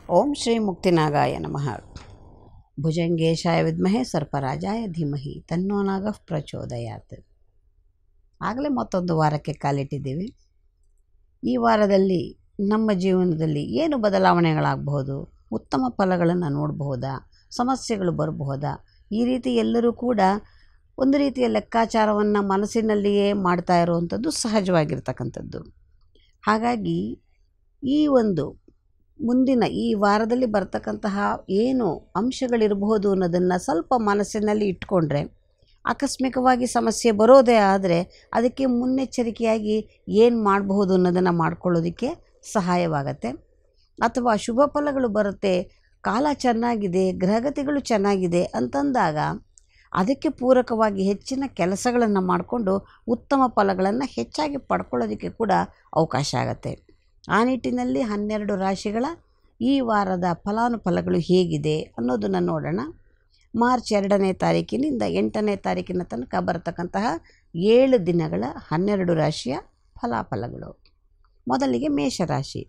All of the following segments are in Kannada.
ಓಂ ಶ್ರೀ ಮುಕ್ತಿನಾಗಾಯ ನಮಃ. ಭುಜಂಗೇಶಾಯ ವಿದ್ಮಹೆ ಸರ್ಪರಾಜಾಯ ಧೀಮಹಿ ತನ್ನೋ ನಾಗಃ ಪ್ರಚೋದಯಾತ್. ಆಗಲೇ ಮತ್ತೊಂದು ವಾರಕ್ಕೆ ಕಾಲಿಟ್ಟಿದ್ದೀವಿ. ಈ ವಾರದಲ್ಲಿ ನಮ್ಮ ಜೀವನದಲ್ಲಿ ಏನು ಬದಲಾವಣೆಗಳಾಗಬಹುದು, ಉತ್ತಮ ಫಲಗಳನ್ನು ನೋಡಬಹುದಾ, ಸಮಸ್ಯೆಗಳು ಬರಬಹುದಾ, ಈ ರೀತಿ ಎಲ್ಲರೂ ಕೂಡ ಒಂದು ರೀತಿಯ ಲೆಕ್ಕಾಚಾರವನ್ನು ಮನಸ್ಸಿನಲ್ಲಿಯೇ ಮಾಡ್ತಾ ಇರುವಂಥದ್ದು ಸಹಜವಾಗಿರ್ತಕ್ಕಂಥದ್ದು. ಹಾಗಾಗಿ ಈ ಒಂದು ಮುಂದಿನ ಈ ವಾರದಲ್ಲಿ ಬರ್ತಕ್ಕಂತಹ ಏನು ಅಂಶಗಳಿರಬಹುದು ಅನ್ನೋದನ್ನು ಸ್ವಲ್ಪ ಮನಸ್ಸಿನಲ್ಲಿ ಇಟ್ಕೊಂಡ್ರೆ, ಆಕಸ್ಮಿಕವಾಗಿ ಸಮಸ್ಯೆ ಬರೋದೇ ಆದರೆ ಅದಕ್ಕೆ ಮುನ್ನೆಚ್ಚರಿಕೆಯಾಗಿ ಏನು ಮಾಡಬಹುದು ಅನ್ನೋದನ್ನು ಮಾಡ್ಕೊಳ್ಳೋದಕ್ಕೆ ಸಹಾಯವಾಗತ್ತೆ. ಅಥವಾ ಶುಭ ಫಲಗಳು ಬರುತ್ತೆ, ಕಾಲ ಚೆನ್ನಾಗಿದೆ, ಗ್ರಹಗತಿಗಳು ಚೆನ್ನಾಗಿದೆ ಅಂತಂದಾಗ ಅದಕ್ಕೆ ಪೂರಕವಾಗಿ ಹೆಚ್ಚಿನ ಕೆಲಸಗಳನ್ನು ಮಾಡಿಕೊಂಡು ಉತ್ತಮ ಫಲಗಳನ್ನು ಹೆಚ್ಚಾಗಿ ಪಡ್ಕೊಳ್ಳೋದಕ್ಕೆ ಕೂಡ ಅವಕಾಶ ಆಗುತ್ತೆ. ಆ ನಿಟ್ಟಿನಲ್ಲಿ 12 ರಾಶಿಗಳ ಈ ವಾರದ ಫಲಾನುಫಲಗಳು ಹೇಗಿದೆ ಅನ್ನೋದನ್ನು ನೋಡೋಣ. ಮಾರ್ಚ್ 2ನೇ ತಾರೀಕಿನಿಂದ 8ನೇ ತಾರೀಕಿನ ತನಕ ಬರತಕ್ಕಂತಹ 7 ದಿನಗಳ 12 ರಾಶಿಯ ಫಲಾಫಲಗಳು. ಮೊದಲಿಗೆ ಮೇಷರಾಶಿ.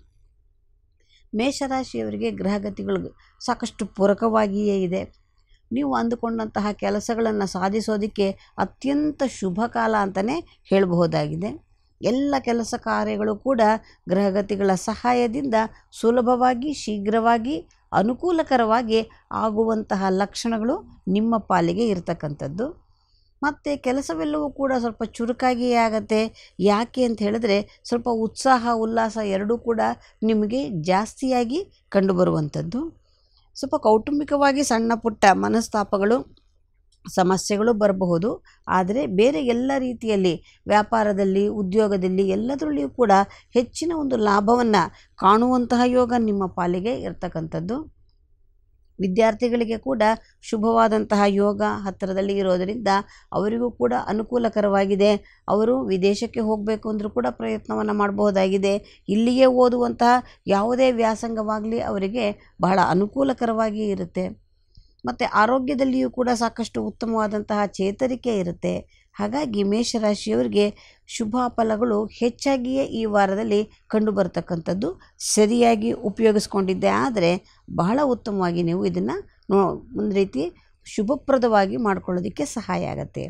ಮೇಷರಾಶಿಯವರಿಗೆ ಗ್ರಹಗತಿಗಳು ಸಾಕಷ್ಟು ಪೂರಕವಾಗಿಯೇ ಇದೆ. ನೀವು ಅಂದುಕೊಂಡಂತಹ ಕೆಲಸಗಳನ್ನು ಸಾಧಿಸೋದಕ್ಕೆ ಅತ್ಯಂತ ಶುಭ ಕಾಲ ಅಂತಲೇ ಹೇಳಬಹುದಾಗಿದೆ. ಎಲ್ಲ ಕೆಲಸ ಕಾರ್ಯಗಳು ಕೂಡ ಗ್ರಹಗತಿಗಳ ಸಹಾಯದಿಂದ ಸುಲಭವಾಗಿ, ಶೀಘ್ರವಾಗಿ, ಅನುಕೂಲಕರವಾಗಿ ಆಗುವಂತಹ ಲಕ್ಷಣಗಳು ನಿಮ್ಮ ಪಾಲಿಗೆ ಇರತಕ್ಕಂಥದ್ದು. ಮತ್ತು ಕೆಲಸವೆಲ್ಲವೂ ಕೂಡ ಸ್ವಲ್ಪ ಚುರುಕಾಗಿಯೇ ಆಗುತ್ತೆ. ಯಾಕೆ ಅಂತ ಹೇಳಿದ್ರೆ ಸ್ವಲ್ಪ ಉತ್ಸಾಹ, ಉಲ್ಲಾಸ ಎರಡೂ ಕೂಡ ನಿಮಗೆ ಜಾಸ್ತಿಯಾಗಿ ಕಂಡುಬರುವಂಥದ್ದು. ಸ್ವಲ್ಪ ಕೌಟುಂಬಿಕವಾಗಿ ಸಣ್ಣ ಪುಟ್ಟ ಮನಸ್ತಾಪಗಳು, ಸಮಸ್ಯೆಗಳು ಬರಬಹುದು. ಆದರೆ ಬೇರೆ ಎಲ್ಲ ರೀತಿಯಲ್ಲಿ ವ್ಯಾಪಾರದಲ್ಲಿ, ಉದ್ಯೋಗದಲ್ಲಿ ಎಲ್ಲದರಲ್ಲಿಯೂ ಕೂಡ ಹೆಚ್ಚಿನ ಒಂದು ಲಾಭವನ್ನು ಕಾಣುವಂತಹ ಯೋಗ ನಿಮ್ಮ ಪಾಲಿಗೆ ಇರ್ತಕ್ಕಂಥದ್ದು. ವಿದ್ಯಾರ್ಥಿಗಳಿಗೆ ಕೂಡ ಶುಭವಾದಂತಹ ಯೋಗ ಹತ್ತಿರದಲ್ಲಿ ಇರೋದರಿಂದ ಅವರಿಗೂ ಕೂಡ ಅನುಕೂಲಕರವಾಗಿದೆ. ಅವರು ವಿದೇಶಕ್ಕೆ ಹೋಗಬೇಕು ಅಂದರೂ ಕೂಡ ಪ್ರಯತ್ನವನ್ನು ಮಾಡಬಹುದಾಗಿದೆ. ಇಲ್ಲಿಯೇ ಓದುವಂತಹ ಯಾವುದೇ ವ್ಯಾಸಂಗವಾಗಲಿ ಅವರಿಗೆ ಬಹಳ ಅನುಕೂಲಕರವಾಗಿ ಇರುತ್ತೆ. ಮತ್ತು ಆರೋಗ್ಯದಲ್ಲಿಯೂ ಕೂಡ ಸಾಕಷ್ಟು ಉತ್ತಮವಾದಂತಹ ಚೇತರಿಕೆ ಇರುತ್ತೆ. ಹಾಗಾಗಿ ಮೇಷರಾಶಿಯವರಿಗೆ ಶುಭ ಫಲಗಳು ಹೆಚ್ಚಾಗಿಯೇ ಈ ವಾರದಲ್ಲಿ ಕಂಡುಬರ್ತಕ್ಕಂಥದ್ದು. ಸರಿಯಾಗಿ ಉಪಯೋಗಿಸ್ಕೊಂಡಿದ್ದೆ ಆದರೆ ಬಹಳ ಉತ್ತಮವಾಗಿ ನೀವು ಇದನ್ನು ಒಂದು ರೀತಿ ಶುಭಪ್ರದವಾಗಿ ಮಾಡ್ಕೊಳ್ಳೋದಕ್ಕೆ ಸಹಾಯ ಆಗುತ್ತೆ.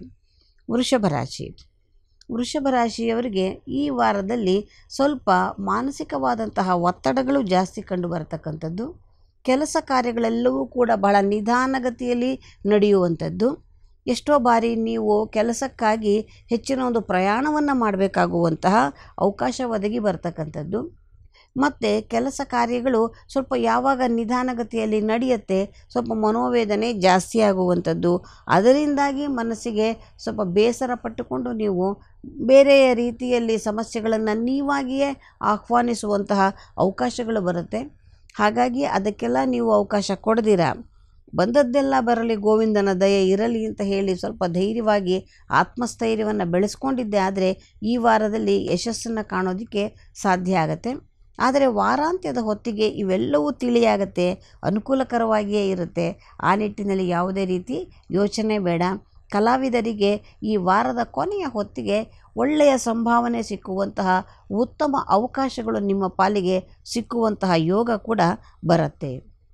ವೃಷಭ ರಾಶಿಯವರಿಗೆ ಈ ವಾರದಲ್ಲಿ ಸ್ವಲ್ಪ ಮಾನಸಿಕವಾದಂತಹ ಒತ್ತಡಗಳು ಜಾಸ್ತಿ ಕಂಡುಬರ್ತಕ್ಕಂಥದ್ದು. ಕೆಲಸ ಕಾರ್ಯಗಳೆಲ್ಲವೂ ಕೂಡ ಬಹಳ ನಿಧಾನಗತಿಯಲ್ಲಿ ನಡೆಯುವಂಥದ್ದು. ಎಷ್ಟೋ ಬಾರಿ ನೀವು ಕೆಲಸಕ್ಕಾಗಿ ಹೆಚ್ಚಿನ ಒಂದು ಪ್ರಯಾಣವನ್ನು ಮಾಡಬೇಕಾಗುವಂತಹ ಅವಕಾಶ ಒದಗಿ ಬರ್ತಕ್ಕಂಥದ್ದು. ಮತ್ತು ಕೆಲಸ ಕಾರ್ಯಗಳು ಸ್ವಲ್ಪ ಯಾವಾಗ ನಿಧಾನಗತಿಯಲ್ಲಿ ನಡೆಯುತ್ತೆ, ಸ್ವಲ್ಪ ಮನೋವೇದನೆ ಜಾಸ್ತಿ ಆಗುವಂಥದ್ದು. ಅದರಿಂದಾಗಿ ಮನಸ್ಸಿಗೆ ಸ್ವಲ್ಪ ಬೇಸರ ಪಟ್ಟುಕೊಂಡು ನೀವು ಬೇರೆಯ ರೀತಿಯಲ್ಲಿ ಸಮಸ್ಯೆಗಳನ್ನು ನೀವಾಗಿಯೇ ಆಹ್ವಾನಿಸುವಂತಹ ಅವಕಾಶಗಳು ಬರುತ್ತೆ. ಹಾಗಾಗಿ ಅದಕ್ಕೆಲ್ಲ ನೀವು ಅವಕಾಶ ಕೊಡದಿರ ಬಂದದ್ದೆಲ್ಲ ಬರಲಿ, ಗೋವಿಂದನ ದಯೆ ಇರಲಿ ಅಂತ ಹೇಳಿ ಸ್ವಲ್ಪ ಧೈರ್ಯವಾಗಿ ಆತ್ಮಸ್ಥೈರ್ಯವನ್ನು ಬೆಳೆಸ್ಕೊಂಡಿದ್ದೆ ಆದರೆ ಈ ವಾರದಲ್ಲಿ ಯಶಸ್ಸನ್ನು ಕಾಣೋದಕ್ಕೆ ಸಾಧ್ಯ ಆಗುತ್ತೆ. ಆದರೆ ವಾರಾಂತ್ಯದ ಹೊತ್ತಿಗೆ ಇವೆಲ್ಲವೂ ತಿಳಿಯಾಗುತ್ತೆ, ಅನುಕೂಲಕರವಾಗಿಯೇ ಇರುತ್ತೆ. ಆ ನಿಟ್ಟಿನಲ್ಲಿ ಯಾವುದೇ ರೀತಿ ಯೋಚನೆ ಬೇಡ. ಕಲಾವಿದರಿಗೆ ಈ ವಾರದ ಕೊನೆಯ ಹೊತ್ತಿಗೆ ಒಳ್ಳೆಯ ಸಂಭಾವನೆ ಸಿಕ್ಕುವಂತಹ ಉತ್ತಮ ಅವಕಾಶಗಳು ನಿಮ್ಮ ಪಾಲಿಗೆ ಸಿಕ್ಕುವಂತಹ ಯೋಗ ಕೂಡ ಬರುತ್ತೆ.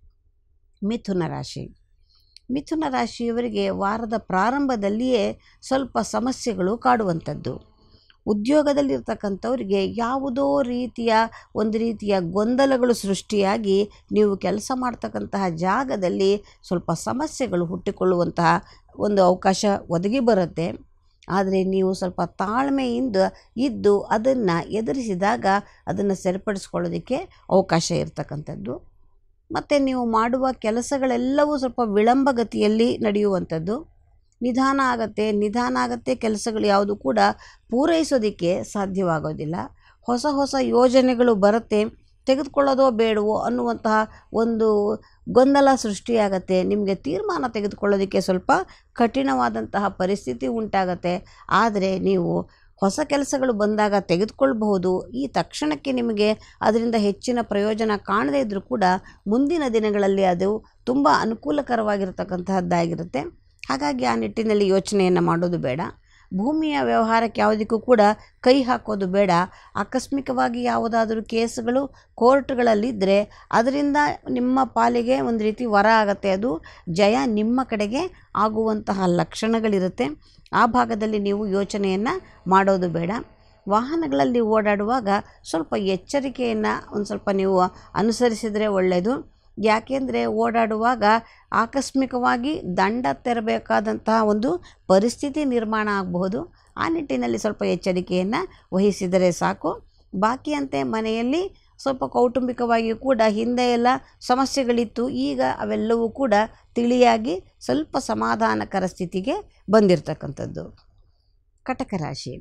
ಮಿಥುನ ರಾಶಿಯವರಿಗೆ ವಾರದ ಪ್ರಾರಂಭದಲ್ಲಿಯೇ ಸ್ವಲ್ಪ ಸಮಸ್ಯೆಗಳು ಕಾಡುವಂಥದ್ದು. ಉದ್ಯೋಗದಲ್ಲಿರ್ತಕ್ಕಂಥವ್ರಿಗೆ ಯಾವುದೋ ಒಂದು ರೀತಿಯ ಗೊಂದಲಗಳು ಸೃಷ್ಟಿಯಾಗಿ ನೀವು ಕೆಲಸ ಮಾಡ್ತಕ್ಕಂತಹ ಜಾಗದಲ್ಲಿ ಸ್ವಲ್ಪ ಸಮಸ್ಯೆಗಳು ಹುಟ್ಟಿಕೊಳ್ಳುವಂತಹ ಒಂದು ಅವಕಾಶ ಒದಗಿ ಬರುತ್ತೆ. ಆದರೆ ನೀವು ಸ್ವಲ್ಪ ತಾಳ್ಮೆಯಿಂದ ಇದ್ದು ಅದನ್ನು ಎದುರಿಸಿದಾಗ ಅದನ್ನು ಸರಿಪಡಿಸ್ಕೊಳ್ಳೋದಕ್ಕೆ ಅವಕಾಶ ಇರ್ತಕ್ಕಂಥದ್ದು. ಮತ್ತು ನೀವು ಮಾಡುವ ಕೆಲಸಗಳೆಲ್ಲವೂ ಸ್ವಲ್ಪ ವಿಳಂಬಗತಿಯಲ್ಲಿ ನಡೆಯುವಂಥದ್ದು. ನಿಧಾನ ಆಗತ್ತೆ ಕೆಲಸಗಳು ಯಾವುದು ಕೂಡ ಪೂರೈಸೋದಕ್ಕೆ ಸಾಧ್ಯವಾಗೋದಿಲ್ಲ. ಹೊಸ ಯೋಜನೆಗಳು ಬರುತ್ತೆ, ತೆಗೆದುಕೊಳ್ಳೋದೋ ಬೇಡವೋ ಅನ್ನುವಂತಹ ಒಂದು ಗೊಂದಲ ಸೃಷ್ಟಿಯಾಗತ್ತೆ. ನಿಮಗೆ ತೀರ್ಮಾನ ತೆಗೆದುಕೊಳ್ಳೋದಕ್ಕೆ ಸ್ವಲ್ಪ ಕಠಿಣವಾದಂತಹ ಪರಿಸ್ಥಿತಿ ಉಂಟಾಗತ್ತೆ. ಆದರೆ ನೀವು ಹೊಸ ಕೆಲಸಗಳು ಬಂದಾಗ ತೆಗೆದುಕೊಳ್ಬಹುದು. ಈ ತಕ್ಷಣಕ್ಕೆ ನಿಮಗೆ ಅದರಿಂದ ಹೆಚ್ಚಿನ ಪ್ರಯೋಜನ ಕಾಣದೇ ಇದ್ದರೂ ಕೂಡ ಮುಂದಿನ ದಿನಗಳಲ್ಲಿ ಅದು ತುಂಬ ಅನುಕೂಲಕರವಾಗಿರ್ತಕ್ಕಂತಹದ್ದಾಗಿರುತ್ತೆ. ಹಾಗಾಗಿ ಆ ನಿಟ್ಟಿನಲ್ಲಿ ಯೋಚನೆಯನ್ನು ಮಾಡೋದು ಬೇಡ. ಭೂಮಿಯ ವ್ಯವಹಾರಕ್ಕೆ ಯಾವುದಕ್ಕೂ ಕೂಡ ಕೈ ಹಾಕೋದು ಬೇಡ. ಆಕಸ್ಮಿಕವಾಗಿ ಯಾವುದಾದರೂ ಕೇಸುಗಳು ಕೋರ್ಟ್ಗಳಲ್ಲಿದ್ದರೆ ಅದರಿಂದ ನಿಮ್ಮ ಪಾಲಿಗೆ ಒಂದು ರೀತಿ ವರ ಆಗುತ್ತೆ, ಅದು ಜಯ ನಿಮ್ಮ ಕಡೆಗೆ ಆಗುವಂತಹ ಲಕ್ಷಣಗಳಿರುತ್ತೆ. ಆ ಭಾಗದಲ್ಲಿ ನೀವು ಯೋಚನೆಯನ್ನು ಮಾಡೋದು ಬೇಡ. ವಾಹನಗಳಲ್ಲಿ ಓಡಾಡುವಾಗ ಸ್ವಲ್ಪ ಎಚ್ಚರಿಕೆಯನ್ನು ಒಂದು ಸ್ವಲ್ಪ ನೀವು ಅನುಸರಿಸಿದರೆ ಒಳ್ಳೆಯದು. ಯಾಕೆಂದರೆ ಓಡಾಡುವಾಗ ಆಕಸ್ಮಿಕವಾಗಿ ದಂಡ ತೆರಬೇಕಾದಂತಹ ಒಂದು ಪರಿಸ್ಥಿತಿ ನಿರ್ಮಾಣ ಆಗಬಹುದು. ಆ ನಿಟ್ಟಿನಲ್ಲಿ ಸ್ವಲ್ಪ ಎಚ್ಚರಿಕೆಯನ್ನು ವಹಿಸಿದರೆ ಸಾಕು. ಬಾಕಿಯಂತೆ ಮನೆಯಲ್ಲಿ ಸ್ವಲ್ಪ ಕೌಟುಂಬಿಕವಾಗಿಯೂ ಕೂಡ ಹಿಂದೆ ಎಲ್ಲ ಸಮಸ್ಯೆಗಳಿತ್ತು, ಈಗ ಅವೆಲ್ಲವೂ ಕೂಡ ತಿಳಿಯಾಗಿ ಸ್ವಲ್ಪ ಸಮಾಧಾನಕರ ಸ್ಥಿತಿಗೆ ಬಂದಿರತಕ್ಕಂಥದ್ದು. ಕಟಕ ರಾಶಿ.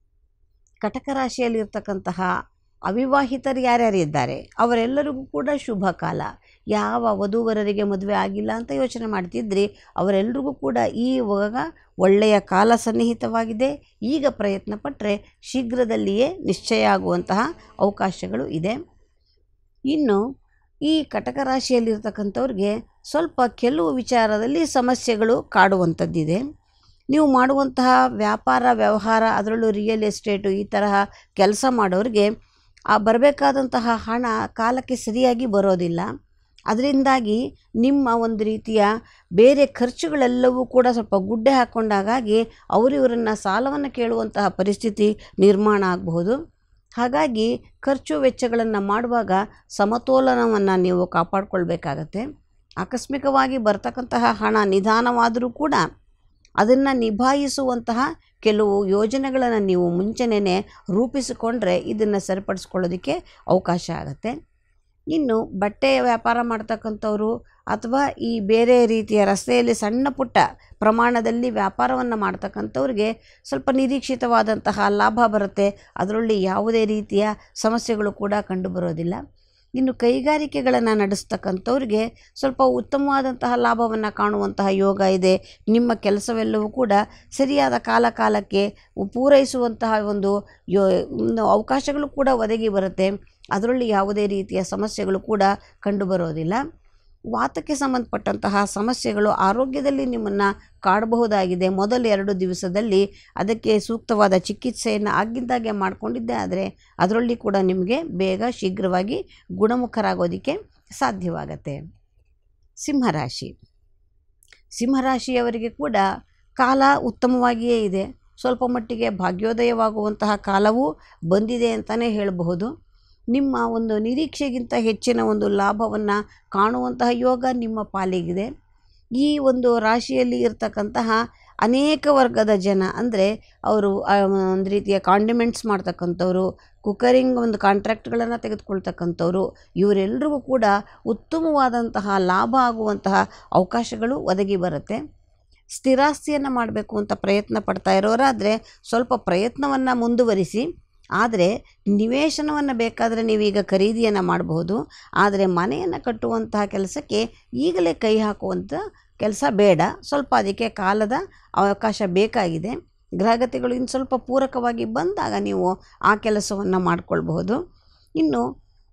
ಕಟಕ ರಾಶಿಯಲ್ಲಿರ್ತಕ್ಕಂತಹ ಅವಿವಾಹಿತರು ಯಾರ್ಯಾರಿದ್ದಾರೆ ಅವರೆಲ್ಲರಿಗೂ ಕೂಡ ಶುಭ ಕಾಲ. ಯಾವ ವಧೂವರರಿಗೆ ಮದುವೆ ಆಗಿಲ್ಲ ಅಂತ ಯೋಚನೆ ಮಾಡ್ತಿದ್ರಿ ಅವರೆಲ್ಲರಿಗೂ ಕೂಡ ಈವಾಗ ಒಳ್ಳೆಯ ಕಾಲ ಸನ್ನಿಹಿತವಾಗಿದೆ. ಈಗ ಪ್ರಯತ್ನ ಪಟ್ಟರೆ ಶೀಘ್ರದಲ್ಲಿಯೇ ನಿಶ್ಚಯ ಆಗುವಂತಹ ಅವಕಾಶಗಳು ಇದೆ. ಇನ್ನು ಈ ಕಟಕ ರಾಶಿಯಲ್ಲಿರ್ತಕ್ಕಂಥವ್ರಿಗೆ ಸ್ವಲ್ಪ ಕೆಲವು ವಿಚಾರದಲ್ಲಿ ಸಮಸ್ಯೆಗಳು ಕಾಡುವಂಥದ್ದಿದೆ. ನೀವು ಮಾಡುವಂತಹ ವ್ಯಾಪಾರ ವ್ಯವಹಾರ, ಅದರಲ್ಲೂ ರಿಯಲ್ ಎಸ್ಟೇಟು ಈ ತರಹ ಕೆಲಸ ಮಾಡೋರಿಗೆ ಬರಬೇಕಾದಂತಹ ಹಣ ಕಾಲಕ್ಕೆ ಸರಿಯಾಗಿ ಬರೋದಿಲ್ಲ. ಅದರಿಂದಾಗಿ ನಿಮ್ಮ ಒಂದು ರೀತಿಯ ಬೇರೆ ಖರ್ಚುಗಳೆಲ್ಲವೂ ಕೂಡ ಸ್ವಲ್ಪ ಗುಡ್ಡೆ ಹಾಕ್ಕೊಂಡಾಗಾಗಿ ಇವರನ್ನು ಸಾಲವನ್ನು ಕೇಳುವಂತಹ ಪರಿಸ್ಥಿತಿ ನಿರ್ಮಾಣ ಆಗಬಹುದು. ಹಾಗಾಗಿ ಖರ್ಚು ವೆಚ್ಚಗಳನ್ನು ಮಾಡುವಾಗ ಸಮತೋಲನವನ್ನು ನೀವು ಕಾಪಾಡಿಕೊಳ್ಬೇಕಾಗತ್ತೆ. ಆಕಸ್ಮಿಕವಾಗಿ ಬರ್ತಕ್ಕಂತಹ ಹಣ ನಿಧಾನವಾದರೂ ಕೂಡ ಅದನ್ನು ನಿಭಾಯಿಸುವಂತಹ ಕೆಲವು ಯೋಜನೆಗಳನ್ನು ನೀವು ಮುಂಚೆನೇ ರೂಪಿಸಿಕೊಂಡ್ರೆ ಇದನ್ನು ಸರಿಪಡಿಸ್ಕೊಳ್ಳೋದಕ್ಕೆ ಅವಕಾಶ ಆಗುತ್ತೆ. ಇನ್ನು ಬಟ್ಟೆ ವ್ಯಾಪಾರ ಮಾಡ್ತಕ್ಕಂಥವ್ರು ಅಥವಾ ಈ ಬೇರೆ ರೀತಿಯ ರಸ್ತೆಯಲ್ಲಿ ಸಣ್ಣ ಪುಟ್ಟ ಪ್ರಮಾಣದಲ್ಲಿ ವ್ಯಾಪಾರವನ್ನು ಮಾಡ್ತಕ್ಕಂಥವ್ರಿಗೆ ಸ್ವಲ್ಪ ನಿರೀಕ್ಷಿತವಾದಂತಹ ಲಾಭ ಬರುತ್ತೆ. ಅದರಲ್ಲಿ ಯಾವುದೇ ರೀತಿಯ ಸಮಸ್ಯೆಗಳು ಕೂಡ ಕಂಡುಬರೋದಿಲ್ಲ. ಇನ್ನು ಕೈಗಾರಿಕೆಗಳನ್ನು ನಡೆಸ್ತಕ್ಕಂಥವ್ರಿಗೆ ಸ್ವಲ್ಪ ಉತ್ತಮವಾದಂತಹ ಲಾಭವನ್ನು ಕಾಣುವಂತಹ ಯೋಗ ಇದೆ. ನಿಮ್ಮ ಕೆಲಸವೆಲ್ಲವೂ ಕೂಡ ಸರಿಯಾದ ಕಾಲಕ್ಕೆ ಪೂರೈಸುವಂತಹ ಒಂದು ಅವಕಾಶಗಳು ಕೂಡ ಒದಗಿ ಬರುತ್ತೆ. ಅದರಲ್ಲಿ ಯಾವುದೇ ರೀತಿಯ ಸಮಸ್ಯೆಗಳು ಕೂಡ ಕಂಡುಬರೋದಿಲ್ಲ. ವಾತಕ್ಕೆ ಸಂಬಂಧಪಟ್ಟಂತಹ ಸಮಸ್ಯೆಗಳು ಆರೋಗ್ಯದಲ್ಲಿ ನಿಮ್ಮನ್ನು ಕಾಡಬಹುದಾಗಿದೆ. ಮೊದಲು 2 ದಿವಸದಲ್ಲಿ ಅದಕ್ಕೆ ಸೂಕ್ತವಾದ ಚಿಕಿತ್ಸೆಯನ್ನು ಆಗಿದ್ದಾಗೆ ಮಾಡಿಕೊಂಡಿದ್ದೆ ಆದರೆ ಅದರಲ್ಲಿ ಕೂಡ ನಿಮಗೆ ಬೇಗ ಶೀಘ್ರವಾಗಿ ಗುಣಮುಖರಾಗೋದಕ್ಕೆ ಸಾಧ್ಯವಾಗತ್ತೆ. ಸಿಂಹರಾಶಿ. ಸಿಂಹರಾಶಿಯವರಿಗೆ ಕೂಡ ಕಾಲ ಉತ್ತಮವಾಗಿಯೇ ಇದೆ. ಸ್ವಲ್ಪ ಮಟ್ಟಿಗೆ ಭಾಗ್ಯೋದಯವಾಗುವಂತಹ ಕಾಲವೂ ಬಂದಿದೆ ಅಂತಲೇ ಹೇಳಬಹುದು. ನಿಮ್ಮ ಒಂದು ನಿರೀಕ್ಷೆಗಿಂತ ಹೆಚ್ಚಿನ ಒಂದು ಲಾಭವನ್ನು ಕಾಣುವಂತಹ ಯೋಗ ನಿಮ್ಮ ಪಾಲಿಗಿದೆ. ಈ ಒಂದು ರಾಶಿಯಲ್ಲಿ ಇರ್ತಕ್ಕಂತಹ ಅನೇಕ ವರ್ಗದ ಜನ ಅಂದರೆ ಅವರು ಒಂದು ರೀತಿಯ ಕಾಂಡಿಮೆಂಟ್ಸ್ ಮಾಡ್ತಕ್ಕಂಥವ್ರು, ಕುಕ್ಕರಿಂಗ್ ಒಂದು ಕಾಂಟ್ರಾಕ್ಟ್ಗಳನ್ನು ತೆಗೆದುಕೊಳ್ತಕ್ಕಂಥವ್ರು, ಇವರೆಲ್ಲರಿಗೂ ಕೂಡ ಉತ್ತಮವಾದಂತಹ ಲಾಭ ಆಗುವಂತಹ ಅವಕಾಶಗಳು ಒದಗಿ ಬರುತ್ತೆ. ಸ್ಥಿರಾಸ್ತಿಯನ್ನು ಮಾಡಬೇಕು ಅಂತ ಪ್ರಯತ್ನ ಪಡ್ತಾ ಇರೋರಾದರೆ ಸ್ವಲ್ಪ ಪ್ರಯತ್ನವನ್ನು ಮುಂದುವರಿಸಿ. ಆದರೆ ನಿವೇಶನವನ್ನು ಬೇಕಾದರೆ ನೀವೀಗ ಖರೀದಿಯನ್ನು ಮಾಡಬಹುದು. ಆದರೆ ಮನೆಯನ್ನು ಕಟ್ಟುವಂತಹ ಕೆಲಸಕ್ಕೆ ಈಗಲೇ ಕೈ ಹಾಕುವಂಥ ಕೆಲಸ ಬೇಡ. ಸ್ವಲ್ಪ ಅದಕ್ಕೆ ಕಾಲದ ಅವಕಾಶ ಬೇಕಾಗಿದೆ. ಗ್ರಹಗತಿಗಳು ಇನ್ನು ಸ್ವಲ್ಪ ಪೂರಕವಾಗಿ ಬಂದಾಗ ನೀವು ಆ ಕೆಲಸವನ್ನು ಮಾಡಿಕೊಳ್ಬಹುದು. ಇನ್ನು